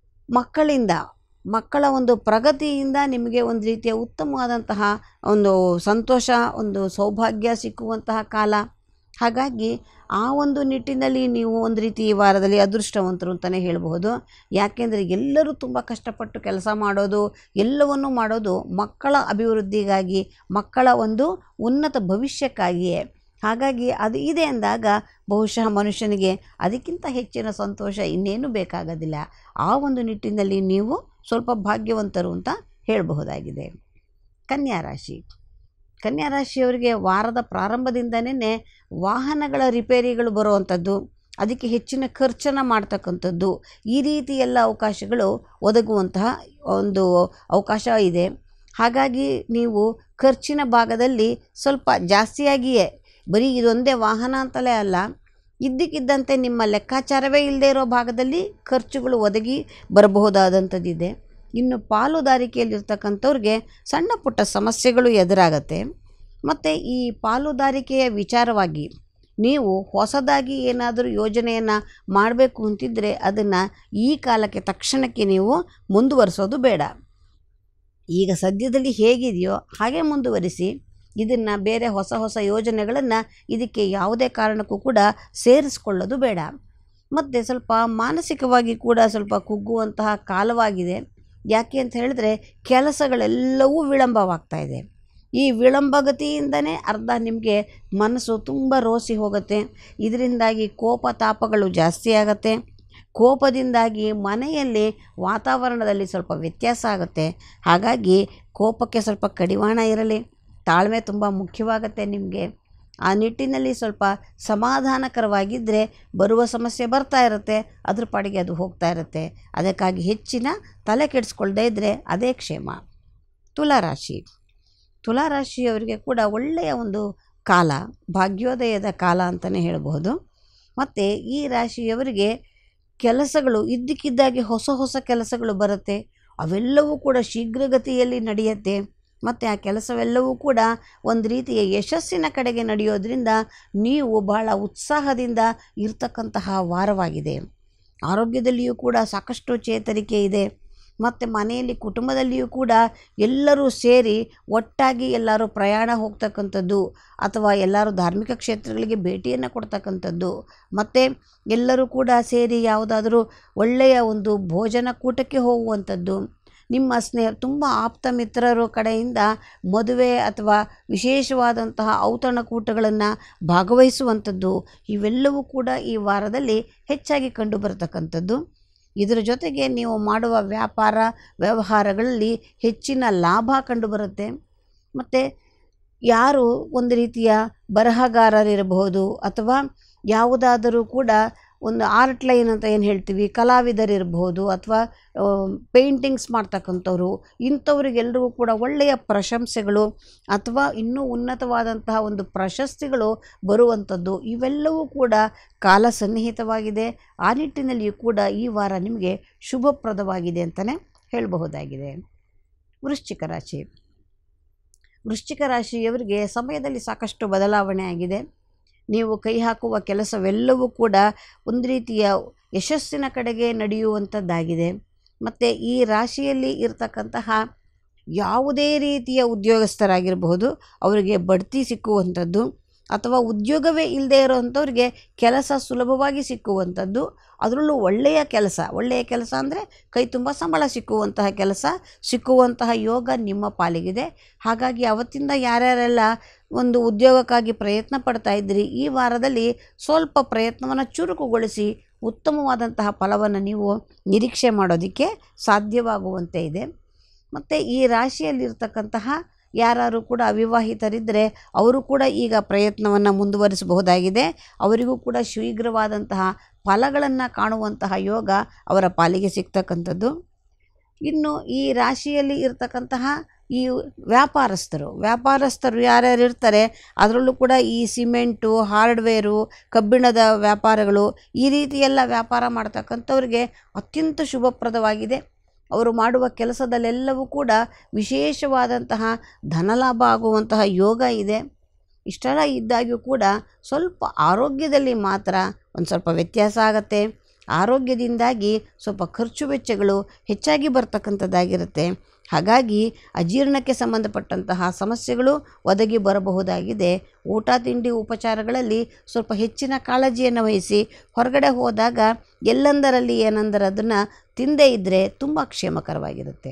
ಮಕ್ಕಳ ಒಂದು ಪ್ರಗತಿಯಿಂದ ನಿಮಗೆ ಒಂದು ರೀತಿಯ ಉತ್ತಮವಾದಂತಹ ಒಂದು ಸಂತೋಷ, ಒಂದು ಸೌಭಾಗ್ಯ ಸಿಕ್ಕುವಂತಹ ಕಾಲ. ಹಾಗಾಗಿ ಆ ಒಂದು ನಿಟ್ಟಿನಲ್ಲಿ ನೀವು ಒಂದು ರೀತಿ ಈ ವಾರದಲ್ಲಿ ಅದೃಷ್ಟವಂತರು ಅಂತಲೇ ಹೇಳಬಹುದು. ಯಾಕೆಂದರೆ ಎಲ್ಲರೂ ತುಂಬ ಕಷ್ಟಪಟ್ಟು ಕೆಲಸ ಮಾಡೋದು, ಎಲ್ಲವನ್ನೂ ಮಾಡೋದು ಮಕ್ಕಳ ಅಭಿವೃದ್ಧಿಗಾಗಿ, ಮಕ್ಕಳ ಒಂದು ಉನ್ನತ ಭವಿಷ್ಯಕ್ಕಾಗಿಯೇ. ಹಾಗಾಗಿ ಅದು ಇದೆ ಅಂದಾಗ ಬಹುಶಃ ಮನುಷ್ಯನಿಗೆ ಅದಕ್ಕಿಂತ ಹೆಚ್ಚಿನ ಸಂತೋಷ ಇನ್ನೇನು ಬೇಕಾಗೋದಿಲ್ಲ. ಆ ಒಂದು ನಿಟ್ಟಿನಲ್ಲಿ ನೀವು ಸ್ವಲ್ಪ ಭಾಗ್ಯವಂತರು ಅಂತ ಹೇಳಬಹುದಾಗಿದೆ. ಕನ್ಯಾ ರಾಶಿ. ಕನ್ಯಾ ರಾಶಿಯವರಿಗೆ ವಾರದ ಪ್ರಾರಂಭದಿಂದನೇ ವಾಹನಗಳ ರಿಪೇರಿಗಳು ಬರುವಂಥದ್ದು, ಅದಕ್ಕೆ ಹೆಚ್ಚಿನ ಖರ್ಚನ್ನು ಮಾಡ್ತಕ್ಕಂಥದ್ದು, ಈ ರೀತಿ ಎಲ್ಲ ಅವಕಾಶಗಳು ಒದಗುವಂತಹ ಒಂದು ಅವಕಾಶ ಇದೆ. ಹಾಗಾಗಿ ನೀವು ಖರ್ಚಿನ ಭಾಗದಲ್ಲಿ ಸ್ವಲ್ಪ ಜಾಸ್ತಿಯಾಗಿಯೇ, ಬರೀ ಇದೊಂದೇ ವಾಹನ ಅಂತಲೇ ಅಲ್ಲ, ಇದ್ದಕ್ಕಿದ್ದಂತೆ ನಿಮ್ಮ ಲೆಕ್ಕಾಚಾರವೇ ಇಲ್ಲದೆ ಇರೋ ಭಾಗದಲ್ಲಿ ಖರ್ಚುಗಳು ಒದಗಿ ಬರಬಹುದಾದಂಥದ್ದಿದೆ. ಇನ್ನು ಪಾಲುದಾರಿಕೆಯಲ್ಲಿರ್ತಕ್ಕಂಥವ್ರಿಗೆ ಸಣ್ಣ ಪುಟ್ಟ ಸಮಸ್ಯೆಗಳು ಎದುರಾಗತ್ತೆ. ಮತ್ತು ಈ ಪಾಲುದಾರಿಕೆಯ ವಿಚಾರವಾಗಿ ನೀವು ಹೊಸದಾಗಿ ಏನಾದರೂ ಯೋಜನೆಯನ್ನು ಮಾಡಬೇಕು ಅಂತಿದ್ದರೆ ಅದನ್ನು ಈ ಕಾಲಕ್ಕೆ ತಕ್ಷಣಕ್ಕೆ ನೀವು ಮುಂದುವರಿಸೋದು ಬೇಡ. ಈಗ ಸದ್ಯದಲ್ಲಿ ಹೇಗಿದೆಯೋ ಹಾಗೆ ಮುಂದುವರಿಸಿ. ಇದನ್ನು ಬೇರೆ ಹೊಸ ಹೊಸ ಯೋಜನೆಗಳನ್ನು ಇದಕ್ಕೆ ಯಾವುದೇ ಕಾರಣಕ್ಕೂ ಕೂಡ ಸೇರಿಸ್ಕೊಳ್ಳೋದು ಬೇಡ. ಮತ್ತು ಸ್ವಲ್ಪ ಮಾನಸಿಕವಾಗಿ ಕೂಡ ಸ್ವಲ್ಪ ಕುಗ್ಗುವಂತಹ ಕಾಲವಾಗಿದೆ. ಯಾಕೆ ಅಂತ ಹೇಳಿದ್ರೆ ಕೆಲಸಗಳೆಲ್ಲವೂ ವಿಳಂಬವಾಗ್ತಾ ಇದೆ. ಈ ವಿಳಂಬಗತಿಯಿಂದನೇ ಅರ್ಧ ನಿಮಗೆ ಮನಸ್ಸು ತುಂಬ ರೋಸಿ ಹೋಗುತ್ತೆ. ಇದರಿಂದಾಗಿ ಕೋಪ ತಾಪಗಳು ಜಾಸ್ತಿ ಆಗುತ್ತೆ. ಕೋಪದಿಂದಾಗಿ ಮನೆಯಲ್ಲಿ ವಾತಾವರಣದಲ್ಲಿ ಸ್ವಲ್ಪ ವ್ಯತ್ಯಾಸ ಆಗುತ್ತೆ. ಹಾಗಾಗಿ ಕೋಪಕ್ಕೆ ಸ್ವಲ್ಪ ಕಡಿವಾಣ ಇರಲಿ. ತಾಳ್ಮೆ ತುಂಬ ಮುಖ್ಯವಾಗುತ್ತೆ ನಿಮಗೆ. ಆ ನಿಟ್ಟಿನಲ್ಲಿ ಸ್ವಲ್ಪ ಸಮಾಧಾನಕರವಾಗಿದ್ದರೆ ಬರುವ ಸಮಸ್ಯೆ ಬರ್ತಾ ಇರುತ್ತೆ, ಅದ್ರ ಪಾಡಿಗೆ ಅದು ಹೋಗ್ತಾ ಇರುತ್ತೆ. ಅದಕ್ಕಾಗಿ ಹೆಚ್ಚಿನ ತಲೆ ಕೆಡಿಸ್ಕೊಳ್ದೇ ಇದ್ದರೆ ಅದೇ ಕ್ಷೇಮ. ತುಲಾರಾಶಿಯವರಿಗೆ ಕೂಡ ಒಳ್ಳೆಯ ಒಂದು ಕಾಲ, ಭಾಗ್ಯೋದಯದ ಕಾಲ ಅಂತಲೇ ಹೇಳಬಹುದು. ಮತ್ತು ಈ ರಾಶಿಯವರಿಗೆ ಕೆಲಸಗಳು ಇದ್ದಕ್ಕಿದ್ದಾಗಿ ಹೊಸ ಹೊಸ ಕೆಲಸಗಳು ಬರುತ್ತೆ. ಅವೆಲ್ಲವೂ ಕೂಡ ಶೀಘ್ರಗತಿಯಲ್ಲಿ ನಡೆಯುತ್ತೆ. ಮತ್ತು ಆ ಕೆಲಸವೆಲ್ಲವೂ ಕೂಡ ಒಂದು ರೀತಿಯ ಯಶಸ್ಸಿನ ಕಡೆಗೆ ನಡೆಯೋದ್ರಿಂದ ನೀವು ಬಹಳ ಉತ್ಸಾಹದಿಂದ ಇರ್ತಕ್ಕಂತಹ ವಾರವಾಗಿದೆ. ಆರೋಗ್ಯದಲ್ಲಿಯೂ ಕೂಡ ಸಾಕಷ್ಟು ಚೇತರಿಕೆ ಇದೆ. ಮತ್ತು ಮನೆಯಲ್ಲಿ ಕುಟುಂಬದಲ್ಲಿಯೂ ಕೂಡ ಎಲ್ಲರೂ ಸೇರಿ ಒಟ್ಟಾಗಿ ಎಲ್ಲರೂ ಪ್ರಯಾಣ ಹೋಗ್ತಕ್ಕಂಥದ್ದು ಅಥವಾ ಎಲ್ಲರೂ ಧಾರ್ಮಿಕ ಕ್ಷೇತ್ರಗಳಿಗೆ ಭೇಟಿಯನ್ನು ಕೊಡ್ತಕ್ಕಂಥದ್ದು, ಮತ್ತು ಎಲ್ಲರೂ ಕೂಡ ಸೇರಿ ಯಾವುದಾದರೂ ಒಳ್ಳೆಯ ಒಂದು ಭೋಜನ ಕೂಟಕ್ಕೆ ಹೋಗುವಂಥದ್ದು, ನಿಮ್ಮ ತುಂಬ ಆಪ್ತ ಮಿತ್ರರ ಕಡೆಯಿಂದ ಮದುವೆ ಅಥವಾ ವಿಶೇಷವಾದಂತಹ ಔತಣಕೂಟಗಳನ್ನು ಭಾಗವಹಿಸುವಂಥದ್ದು, ಇವೆಲ್ಲವೂ ಕೂಡ ಈ ವಾರದಲ್ಲಿ ಹೆಚ್ಚಾಗಿ ಕಂಡುಬರತಕ್ಕಂಥದ್ದು. ಇದರ ಜೊತೆಗೆ ನೀವು ಮಾಡುವ ವ್ಯಾಪಾರ ವ್ಯವಹಾರಗಳಲ್ಲಿ ಹೆಚ್ಚಿನ ಲಾಭ ಕಂಡುಬರುತ್ತೆ. ಮತ್ತು ಯಾರು ಒಂದು ರೀತಿಯ ಬರಹಗಾರರಿರಬಹುದು ಅಥವಾ ಯಾವುದಾದರೂ ಕೂಡ ಒಂದು ಆರ್ಟ್ ಲೈನ್ ಅಂತ ಏನು ಹೇಳ್ತೀವಿ, ಕಲಾವಿದರಿರ್ಬೋದು ಅಥವಾ ಪೇಂಟಿಂಗ್ಸ್ ಮಾಡ್ತಕ್ಕಂಥವ್ರು, ಇಂಥವ್ರಿಗೆಲ್ಲರಿಗೂ ಕೂಡ ಒಳ್ಳೆಯ ಪ್ರಶಂಸೆಗಳು ಅಥವಾ ಇನ್ನೂ ಉನ್ನತವಾದಂತಹ ಒಂದು ಪ್ರಶಸ್ತಿಗಳು ಬರುವಂಥದ್ದು, ಇವೆಲ್ಲವೂ ಕೂಡ ಕಾಲ ಸನ್ನಿಹಿತವಾಗಿದೆ. ಆ ನಿಟ್ಟಿನಲ್ಲಿಯೂ ಕೂಡ ಈ ವಾರ ನಿಮಗೆ ಶುಭಪ್ರದವಾಗಿದೆ ಅಂತಲೇ ಹೇಳಬಹುದಾಗಿದೆ. ವೃಶ್ಚಿಕ ರಾಶಿಯವರಿಗೆ ಸಮಯದಲ್ಲಿ ಸಾಕಷ್ಟು ಬದಲಾವಣೆ ಆಗಿದೆ. ನೀವು ಕೈ ಹಾಕುವ ಕೆಲಸವೆಲ್ಲವೂ ಕೂಡ ಒಂದು ರೀತಿಯ ಯಶಸ್ಸಿನ ಕಡೆಗೆ ನಡೆಯುವಂಥದ್ದಾಗಿದೆ. ಮತ್ತು ಈ ರಾಶಿಯಲ್ಲಿ ಇರತಕ್ಕಂತಹ ಯಾವುದೇ ರೀತಿಯ ಉದ್ಯೋಗಸ್ಥರಾಗಿರಬಹುದು ಅವರಿಗೆ ಬಡ್ತಿ ಸಿಕ್ಕುವಂಥದ್ದು, ಅಥವಾ ಉದ್ಯೋಗವೇ ಇಲ್ಲದೆ ಇರೋವಂಥವ್ರಿಗೆ ಕೆಲಸ ಸುಲಭವಾಗಿ ಸಿಕ್ಕುವಂಥದ್ದು, ಅದರಲ್ಲೂ ಒಳ್ಳೆಯ ಕೆಲಸ ಅಂದರೆ ಕೈ ತುಂಬ ಸಂಬಳ ಸಿಕ್ಕುವಂತಹ ಯೋಗ ನಿಮ್ಮ ಪಾಲಿಗಿದೆ. ಹಾಗಾಗಿ ಅವತ್ತಿಂದ ಯಾರ್ಯಾರೆಲ್ಲ ಒಂದು ಉದ್ಯೋಗಕ್ಕಾಗಿ ಪ್ರಯತ್ನ ಪಡ್ತಾ ಇದ್ದೀರಿ, ಈ ವಾರದಲ್ಲಿ ಸ್ವಲ್ಪ ಪ್ರಯತ್ನವನ್ನು ಚುರುಕುಗೊಳಿಸಿ ಉತ್ತಮವಾದಂತಹ ಫಲವನ್ನು ನೀವು ನಿರೀಕ್ಷೆ ಮಾಡೋದಕ್ಕೆ ಸಾಧ್ಯವಾಗುವಂತೆ ಇದೆ. ಮತ್ತು ಈ ರಾಶಿಯಲ್ಲಿರ್ತಕ್ಕಂತಹ ಯಾರು ಕೂಡ ಅವಿವಾಹಿತರಿದ್ದರೆ ಅವರು ಕೂಡ ಈಗ ಪ್ರಯತ್ನವನ್ನು ಮುಂದುವರಿಸಬಹುದಾಗಿದೆ. ಅವರಿಗೂ ಕೂಡ ಶೀಘ್ರವಾದಂತಹ ಫಲಗಳನ್ನು ಕಾಣುವಂತಹ ಯೋಗ ಅವರ ಪಾಲಿಗೆ ಸಿಗ್ತಕ್ಕಂಥದ್ದು. ಇನ್ನು ಈ ರಾಶಿಯಲ್ಲಿ ಇರ್ತಕ್ಕಂತಹ ಈ ವ್ಯಾಪಾರಸ್ಥರು ಯಾರ್ಯಾರು ಇರ್ತಾರೆ, ಅದರಲ್ಲೂ ಕೂಡ ಈ ಸಿಮೆಂಟು, ಹಾರ್ಡ್ವೇರು, ಕಬ್ಬಿಣದ ವ್ಯಾಪಾರಗಳು, ಈ ರೀತಿಯೆಲ್ಲ ವ್ಯಾಪಾರ ಮಾಡ್ತಕ್ಕಂಥವ್ರಿಗೆ ಅತ್ಯಂತ ಶುಭಪ್ರದವಾಗಿದೆ. ಅವರು ಮಾಡುವ ಕೆಲಸದಲ್ಲೆಲ್ಲವೂ ಕೂಡ ವಿಶೇಷವಾದಂತಹ ಧನಲಾಭ ಆಗುವಂತಹ ಯೋಗ ಇದೆ. ಇಷ್ಟೆಲ್ಲ ಇದ್ದಾಗ್ಯೂ ಕೂಡ ಸ್ವಲ್ಪ ಆರೋಗ್ಯದಲ್ಲಿ ಮಾತ್ರ ಒಂದು ಸ್ವಲ್ಪ ವ್ಯತ್ಯಾಸ ಆಗುತ್ತೆ. ಆರೋಗ್ಯದಿಂದಾಗಿ ಸ್ವಲ್ಪ ಖರ್ಚು ವೆಚ್ಚಗಳು ಹೆಚ್ಚಾಗಿ ಬರ್ತಕ್ಕಂಥದ್ದಾಗಿರುತ್ತೆ. ಹಾಗಾಗಿ ಅಜೀರ್ಣಕ್ಕೆ ಸಂಬಂಧಪಟ್ಟಂತಹ ಸಮಸ್ಯೆಗಳು ಒದಗಿ ಬರಬಹುದಾಗಿದೆ. ಊಟ ತಿಂಡಿ ಉಪಚಾರಗಳಲ್ಲಿ ಸ್ವಲ್ಪ ಹೆಚ್ಚಿನ ಕಾಳಜಿಯನ್ನು ವಹಿಸಿ ಹೊರಗಡೆ ಹೋದಾಗ ಎಲ್ಲೆಂದರಲ್ಲಿ ಏನೆಂದರೆ ಅದನ್ನು ತಿಂದೇ ಇದ್ದರೆ ತುಂಬ ಕ್ಷೇಮಕರವಾಗಿರುತ್ತೆ.